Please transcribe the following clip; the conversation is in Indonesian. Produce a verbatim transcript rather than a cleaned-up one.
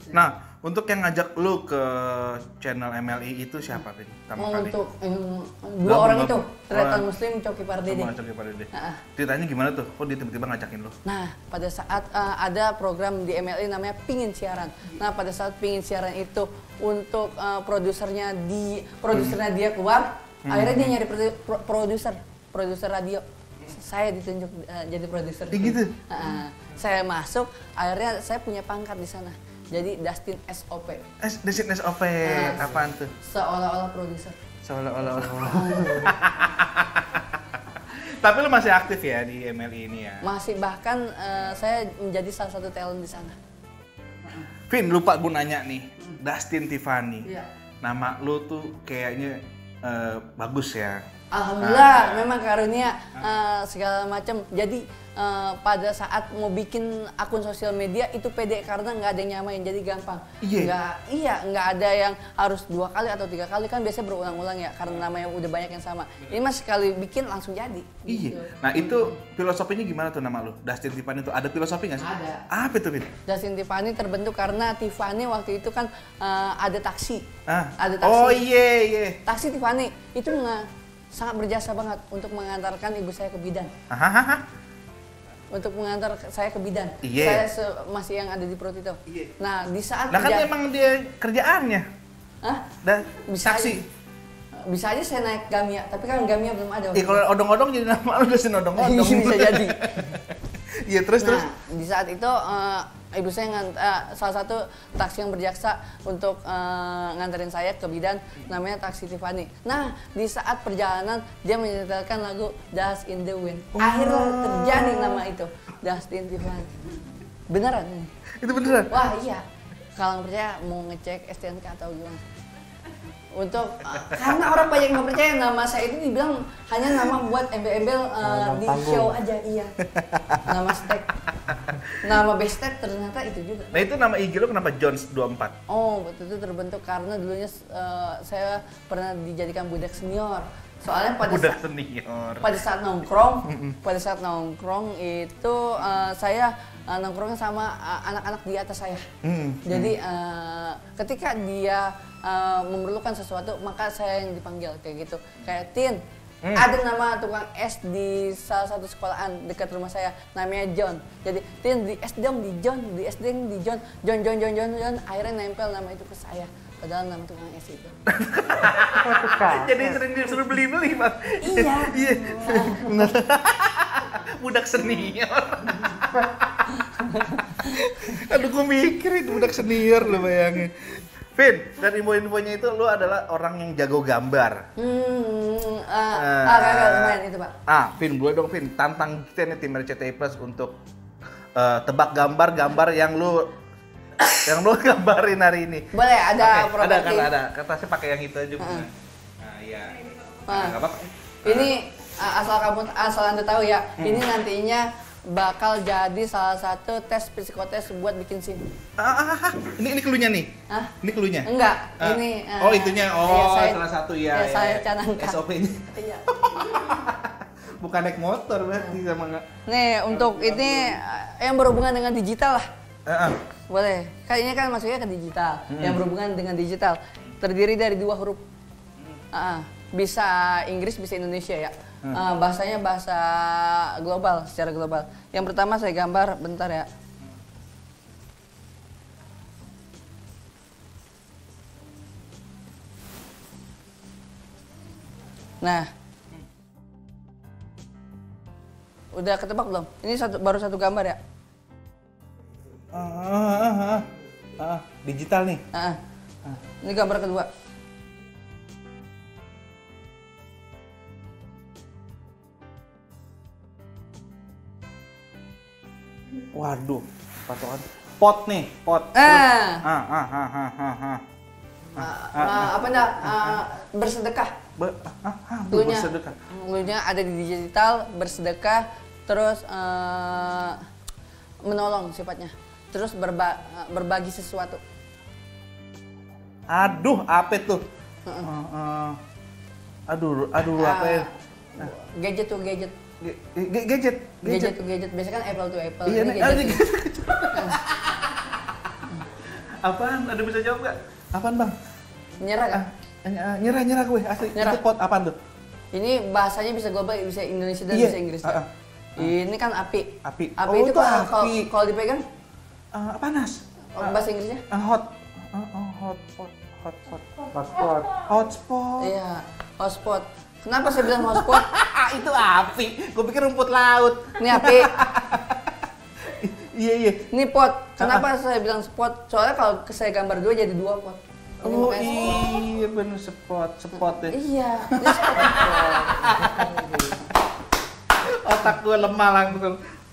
Nah, untuk yang ngajak lu ke channel M L I itu siapa, Vin? Oh, untuk um, dua Gabung, orang itu, Tretan Muslim, Coki Pardede. Coki Pardede. Nah, ceritanya gimana tuh? Kok dia tiba-tiba ngajakin lu? Nah, pada saat uh, ada program di M L I namanya Pingin Siaran. Nah, pada saat Pingin Siaran itu untuk uh, produsernya di produsernya hmm. dia keluar, hmm. akhirnya dia nyari pro, produser, produser radio. Saya ditunjuk uh, jadi produser. Eh, gitu. Uh, saya masuk, akhirnya saya punya pangkat di sana. Jadi Dustin S O P. S Dustin S O P, nah, apaan tuh? Seolah-olah produser. Seolah-olah. Tapi lu masih aktif ya di M L I ini ya? Masih, bahkan uh, saya menjadi salah satu talent di sana. Vin, lupa gue nanya nih, Dustin Tiffany. Iya. Nama lu tuh kayaknya uh, bagus ya? Alhamdulillah, ah. memang karunia uh, segala macam. Jadi uh, pada saat mau bikin akun sosial media itu pede karena nggak ada yang nyamain, jadi gampang. Iya. Nggak, iya, nggak ada yang harus dua kali atau tiga kali, kan biasanya berulang-ulang ya karena namanya udah banyak yang sama. Ini mas sekali bikin langsung jadi. Iya. Gitu. Nah itu filosofinya gimana tuh nama lu? Dustin Tiffany itu ada filosofi nggak sih? Ada. Apa itu, Vin? Dustin Tiffany terbentuk karena Tiffany waktu itu kan uh, ada taksi. Ah. Ada taksi. Oh iya iya. Taksi Tiffany itu nggak sangat berjasa banget untuk mengantarkan ibu saya ke bidan. Ahaha. Untuk mengantar saya ke bidan. Iya. Saya masih yang ada di perut itu. Iya. Nah, di saat Nah kan emang dia kerjaannya. Hah? Dan bisa taksi. Aja, bisa aja saya naik Gamia, tapi kan Gamia belum ada. Iya, kalau odong-odong jadi nama lu udah odong-odong. Bisa jadi. Iya, terus nah, terus. Di saat itu uh, ibu saya ngant uh, salah satu taksi yang berjaksa untuk uh, nganterin saya ke bidan, namanya Taksi Tiffany. Nah, di saat perjalanan dia menyetelkan lagu Dust in the Wind. Oh. Akhirnya terjadi nama itu, Dustin Tiffany. Beneran ini? Itu beneran? Wah iya. Kalau nggak percaya mau ngecek S T N K atau gimana? Untuk uh, karena orang banyak nggak percaya nama saya itu dibilang hanya nama buat embel-embel uh, di show aja, iya. Nama stek, nama bestek ternyata itu juga. Nah itu nama I G lo kenapa Jones dua puluh empat? Oh betul, itu terbentuk karena dulunya uh, saya pernah dijadikan budak senior. Soalnya pada budak saat, senior. pada saat nongkrong, pada saat nongkrong itu uh, saya uh, nongkrongnya sama uh, anak-anak di atas saya. Mm. Jadi uh, ketika dia uh, memerlukan sesuatu, maka saya yang dipanggil kayak gitu. Kayak Tin, mm. ada nama tukang es di salah satu sekolahan dekat rumah saya, namanya John. Jadi Tin di es dong, di John, di es dong, di John, John, John, John, John, John. Akhirnya nempel nama itu ke saya. Padahal nama tukang es itu. Jadi sering disuruh beli-beli, Pak. Iya. Iya. Budak senior. Aduh, gue mikir itu budak senior, lo bayangin. Vin, dari info-infonya itu lu adalah orang yang jago gambar. Hmm, uh, uh, ah, kakak lumayan itu, Pak. Ah, Vin, boleh dong, Vin. Tantang kita nih tim R C T I Plus untuk uh, tebak gambar-gambar yang lu yang lu gambarin hari ini. Boleh, ada okay, ada kan ada. Kertasnya pakai yang itu aja. Uh -huh. Nah, iya. Nah, enggak apa-apa. Ini uh, asal kamu asal Anda tahu ya, hmm. ini nantinya bakal jadi salah satu tes psikotes buat bikin SIM. Ah, ah, ah. Ini ini klunya nih. Hah? Ini klunya? Enggak, ah. ini uh, Oh, itunya. Oh, iya, saya, salah satu ya. Ya, ya saya canangkan. S O P-nya. Iya. Bukan naik motor berarti sama enggak. Nih, untuk ini yang berhubungan dengan digital lah. Uh -uh. Boleh. Kayaknya kan masuknya ke digital. Hmm. Yang berhubungan dengan digital. Terdiri dari dua huruf. Uh -uh. Bisa Inggris, bisa Indonesia ya. Hmm. Uh, bahasanya bahasa global, secara global. Yang pertama saya gambar, bentar ya. Nah. Udah ketebak belum? Ini satu, baru satu gambar ya? Ah, ah, ah, ah. Digital nih. Ah. Ah. Ini gambar kedua. Waduh, patokan pot nih, pot. Ah. Ah, ah, ah, ah, ah, ah. Ah, ah, apa enggak? Ah, bersedekah. Be ah, ah, Dulunya, bersedekah. Dulunya ada di digital, bersedekah, terus uh, menolong sifatnya. Terus berba berbagi sesuatu. Aduh, apa tuh? Uh -uh. Uh, uh. Aduh, aduh uh, apa ya? Nah. Gadget tuh gadget. G gadget, gadget. Gadget tuh gadget. Biasanya kan Apple tuh Apple. Iya, ini nih, gadget. gadget. Apaan? Ada bisa jawab nggak? Apaan bang? Nyerah kan? Ah, nyerah nyerah gue asli. Nyerah. Itu pot apaan tuh? Ini bahasanya bisa global, bisa Indonesia dan Iya. bisa Inggris. Ah, ah. Ini kan api. Api. Api Oh, itu itu kalau kalau- api. kalau dipegang Ah, panas. oh, bahasa Inggrisnya? Ah, hot. Ah, ah, hot pot. Hot pot. Hot pot. Hot spot. Iya, hotspot. Kenapa saya bilang hotspot? Itu api. Gue pikir rumput laut. Ini api. Iya iya. Ini pot. Kenapa saya bilang spot? Soalnya kalau saya gambar dua jadi dua pot. Ini Oh makanya spot. iya bener spot spot ya. Iya, ini spot. Otak gue lemah langsung.